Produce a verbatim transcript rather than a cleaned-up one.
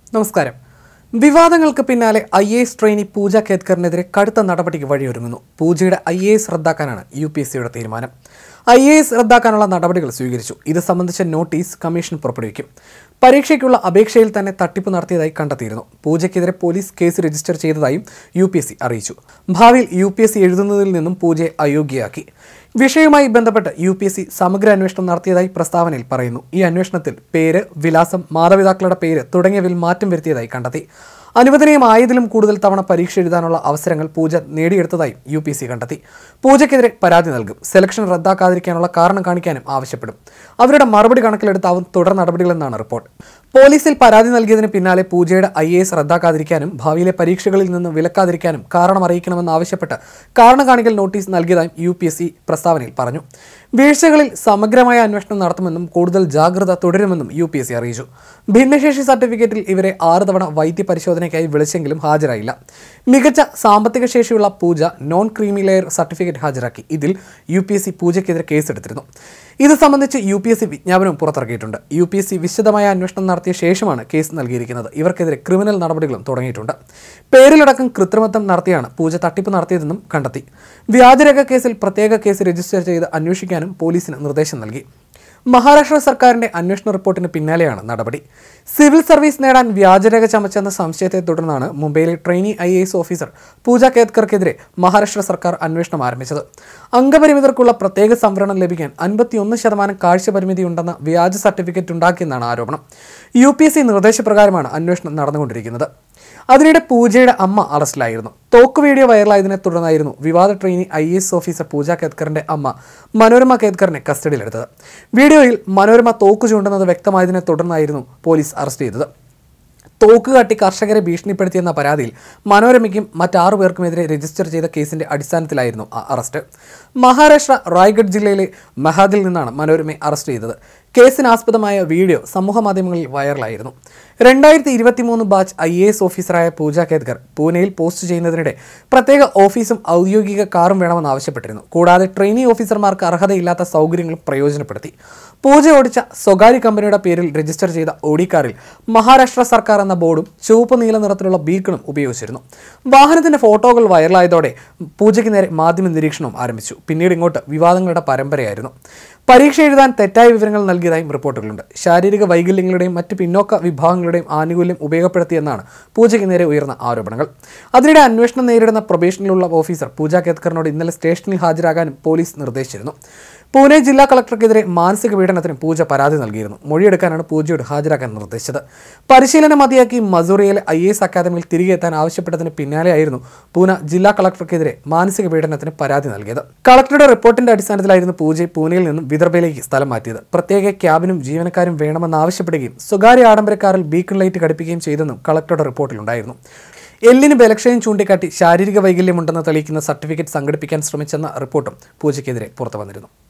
നമസ്കാരം. വിവാദങ്ങൾക്ക് പിന്നാലെ I A S trainee Pooja കേത്കറിനെതിരെ കടുത്ത നടപടിക്ക് വഴിയൊരുങ്ങുന്നു. പൂജയുടെ ഐ എ എസ് റദ്ദാക്കാനാണ് യു പി എസ് സിയുടെ തീരുമാനം. ഐ എ എസ് റദ്ദാക്കാനുള്ള നടപടികൾ സ്വീകരിച്ചു. ഇത് സംബന്ധിച്ച നോട്ടീസ് കമ്മീഷൻ പുറപ്പെടുവിക്കും. പരീക്ഷയ്ക്കുള്ള അപേക്ഷയിൽ തന്നെ തട്ടിപ്പ് നടത്തിയതായി കണ്ടെത്തിയിരുന്നു. പൂജയ്ക്കെതിരെ പോലീസ് കേസ് രജിസ്റ്റർ ചെയ്തതായും യു പി എസ് സി അറിയിച്ചു. ഭാവിയിൽ യു പി എസ് സി എഴുതുന്നതിൽ നിന്നും പൂജയെ അയോഗ്യയാക്കി. വിഷയവുമായി ബന്ധപ്പെട്ട് യു പി എസ് സി സമഗ്ര അന്വേഷണം നടത്തിയതായി പ്രസ്താവനയിൽ പറയുന്നു. ഈ അന്വേഷണത്തിൽ പേര്, വിലാസം, മാതാപിതാക്കളുടെ പേര് തുടങ്ങിയവയിൽ മാറ്റം വരുത്തിയതായി കണ്ടെത്തി. അനുവദനീയമായതിലും കൂടുതൽ തവണ പരീക്ഷ എഴുതാനുള്ള അവസരങ്ങൾ പൂജ നേടിയെടുത്തതായും യു പി എസ് സി കണ്ടെത്തി. പൂജയ്ക്കെതിരെ പരാതി നൽകും. സെലക്ഷൻ റദ്ദാക്കാതിരിക്കാനുള്ള കാരണം കാണിക്കാനും ആവശ്യപ്പെടും. അവരുടെ മറുപടി കണക്കിലെടുത്താവും തുടർ നടപടികളെന്നാണ് റിപ്പോർട്ട്. പോലീസിൽ പരാതി നൽകിയതിന് പിന്നാലെ പൂജയുടെ ഐ എ എസ് റദ്ദാക്കാതിരിക്കാനും ഭാവിയിലെ പരീക്ഷകളിൽ നിന്ന് വിലക്കാതിരിക്കാനും കാരണം അറിയിക്കണമെന്നാവശ്യപ്പെട്ട് കാരണം കാണിക്കൽ നോട്ടീസ് നൽകിയതായും യു പി എസ് സി പ്രസ്താവനയിൽ പറഞ്ഞു. വീഴ്ചകളിൽ സമഗ്രമായ അന്വേഷണം നടത്തുമെന്നും കൂടുതൽ ജാഗ്രത തുടരുമെന്നും യു പി എസ് സി അറിയിച്ചു. ഭിന്നശേഷി സർട്ടിഫിക്കറ്റിൽ ഇവരെ ആറ് തവണ വൈദ്യ പരിശോധനയ്ക്കായി വിളിച്ചെങ്കിലും ഹാജരായില്ല. മികച്ച സാമ്പത്തിക ശേഷിയുള്ള Pooja non creamy layer certificate ഹാജരാക്കി. ഇതിൽ യു പി എസ് സി പൂജയ്ക്കെതിരെ കേസെടുത്തിരുന്നു. ഇത് സംബന്ധിച്ച് യു പി എസ് സി വിജ്ഞാപനവും പുറത്തിറക്കിയിട്ടുണ്ട്. യു പി എസ് സി വിശദമായ അന്വേഷണം നടത്തിയ ശേഷമാണ് കേസ് നൽകിയിരിക്കുന്നത്. ഇവർക്കെതിരെ ക്രിമിനൽ നടപടികളും തുടങ്ങിയിട്ടുണ്ട്. പേരിലടക്കം കൃത്രിമത്വം നടത്തിയാണ് പൂജ തട്ടിപ്പ് നടത്തിയതെന്നും കണ്ടെത്തി. വ്യാജരേഖ കേസിൽ പ്രത്യേക കേസ് രജിസ്റ്റർ ചെയ്ത് അന്വേഷിക്കാനും പോലീസിന് നിർദ്ദേശം നൽകി. മഹാരാഷ്ട്ര സർക്കാരിന്റെ അന്വേഷണ റിപ്പോർട്ടിന് പിന്നാലെയാണ് നടപടി. സിവിൽ സർവീസ് നേടാൻ വ്യാജരേഖ ചമച്ചെന്ന സംശയത്തെ തുടർന്നാണ് മുംബൈയിലെ trainee I A S officer Pooja കേത്കർക്കെതിരെ മഹാരാഷ്ട്ര സർക്കാർ അന്വേഷണം ആരംഭിച്ചത്. അംഗപരിമിതർക്കുള്ള പ്രത്യേക സംവരണം ലഭിക്കാൻ അൻപത്തിയൊന്ന് ശതമാനം കാഴ്ചപരിമിതി ഉണ്ടെന്ന വ്യാജ സർട്ടിഫിക്കറ്റ് ഉണ്ടാക്കിയെന്നാണ് ആരോപണം. യു പി എസ് സി നിർദ്ദേശപ്രകാരമാണ് അന്വേഷണം നടന്നുകൊണ്ടിരിക്കുന്നത്. അതിനിടെ പൂജയുടെ അമ്മ അറസ്റ്റിലായിരുന്നു. തോക്ക് വീഡിയോ വൈറലായതിനെ തുടർന്നായിരുന്നു വിവാദ trainee I A S officer Pooja കേത്കറിന്റെ അമ്മ മനോരമ കേത്കറിനെ കസ്റ്റഡിയിലെടുത്തത്. വീഡിയോയിൽ മനോരമ തോക്ക് ചൂണ്ടുന്നത് വ്യക്തമായതിനെ തുടർന്നായിരുന്നു പോലീസ് അറസ്റ്റ് ചെയ്തത്. തോക്ക് കാട്ടി കർഷകരെ ഭീഷണിപ്പെടുത്തിയെന്ന പരാതിയിൽ മനോരമയ്ക്കും മറ്റാറു പേർക്കുമെതിരെ രജിസ്റ്റർ ചെയ്ത കേസിന്റെ അടിസ്ഥാനത്തിലായിരുന്നു അറസ്റ്റ്. മഹാരാഷ്ട്ര റായ്ഗഡ് ജില്ലയിലെ മഹാദിൽ നിന്നാണ് മനോരമയെ അറസ്റ്റ് ചെയ്തത്. കേസിനാസ്പദമായ വീഡിയോ സമൂഹ മാധ്യമങ്ങളിൽ വൈറലായിരുന്നു. രണ്ടായിരത്തി ഇരുപത്തി മൂന്ന് ബാച്ച് ഐ എ എസ് ഓഫീസറായ പൂജ കേത്കർ പൂനെയിൽ പോസ്റ്റ് ചെയ്യുന്നതിനിടെ പ്രത്യേക ഓഫീസും ഔദ്യോഗിക കാറും വേണമെന്ന് ആവശ്യപ്പെട്ടിരുന്നു. കൂടാതെ ട്രെയിനി ഓഫീസർമാർക്ക് അർഹതയില്ലാത്ത സൗകര്യങ്ങളും പ്രയോജനപ്പെടുത്തി. പൂജ ഓടിച്ച സ്വകാര്യ കമ്പനിയുടെ പേരിൽ രജിസ്റ്റർ ചെയ്ത ഓഡി കാറിൽ മഹാരാഷ്ട്ര സർക്കാർ എന്ന ബോർഡും ചുവപ്പ് നീല നിറത്തിലുള്ള ബീക്കണും ഉപയോഗിച്ചിരുന്നു. വാഹനത്തിന്റെ ഫോട്ടോകൾ വൈറലായതോടെ പൂജയ്ക്ക് നേരെ മാധ്യമ നിരീക്ഷണവും ആരംഭിച്ചു. പിന്നീട് ഇങ്ങോട്ട് വിവാദങ്ങളുടെ പരമ്പരയായിരുന്നു. പരീക്ഷ എഴുതാൻ തെറ്റായ വിവരങ്ങൾ നൽകിയതായും റിപ്പോർട്ടുകളുണ്ട്. ശാരീരിക വൈകല്യങ്ങളുടെയും മറ്റ് പിന്നോക്ക വിഭാഗങ്ങളുടെയും ആനുകൂല്യം ഉപയോഗപ്പെടുത്തിയെന്നാണ് പൂജയ്ക്ക് നേരെ ഉയർന്ന ആരോപണങ്ങൾ. അതിനിടെ അന്വേഷണം നേരിടുന്ന പ്രൊബേഷനിലുള്ള ഓഫീസർ പൂജ കേത്കറിനോട് ഇന്നലെ സ്റ്റേഷനിൽ ഹാജരാകാനും പോലീസ് നിർദ്ദേശിച്ചിരുന്നു. പൂനെ ജില്ലാ കളക്ടർക്കെതിരെ മാനസിക പീഡനത്തിന് പൂജ പരാതി നൽകിയിരുന്നു. മൊഴിയെടുക്കാനാണ് പൂജയോട് ഹാജരാക്കാൻ നിർദ്ദേശിച്ചത്. പരിശീലനം മതിയാക്കി മസൂറിയയിലെ ഐ എ എസ് അക്കാദമിയിൽ തിരികെ എത്താൻ ആവശ്യപ്പെട്ടതിന് പിന്നാലെയായിരുന്നു പൂന ജില്ലാ കളക്ടർക്കെതിരെ മാനസിക പീഡനത്തിന് പരാതി നൽകിയത്. കളക്ടറുടെ റിപ്പോർട്ടിന്റെ അടിസ്ഥാനത്തിലായിരുന്നു പൂജയെ പൂനെയിൽ നിന്നും വിദർഭയിലേക്ക് സ്ഥലം മാറ്റിയത്. പ്രത്യേക ക്യാബിനും ജീവനക്കാരും വേണമെന്നാവശ്യപ്പെടുകയും സ്വകാര്യ ആഡംബരക്കാരിൽ ബീക്കൺ ലൈറ്റ് ഘടിപ്പിക്കുകയും ചെയ്തെന്നും കളക്ടറുടെ റിപ്പോർട്ടിലുണ്ടായിരുന്നു. എല്ലിന് ബലക്ഷയം ചൂണ്ടിക്കാട്ടി ശാരീരിക വൈകല്യമുണ്ടെന്ന് തെളിയിക്കുന്ന സർട്ടിഫിക്കറ്റ് സംഘടിപ്പിക്കാൻ ശ്രമിച്ചെന്ന റിപ്പോർട്ടും പൂജയ്ക്കെതിരെ പുറത്തു വന്നിരുന്നു.